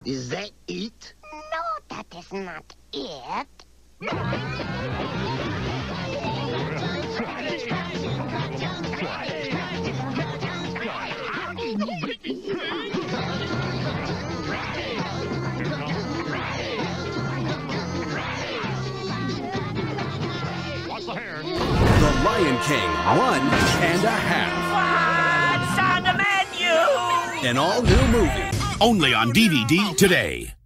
Is that it? No, that is not it. Watch the hair. The Lion King 1.5. What's on the menu? An all-new movie. Only on DVD today.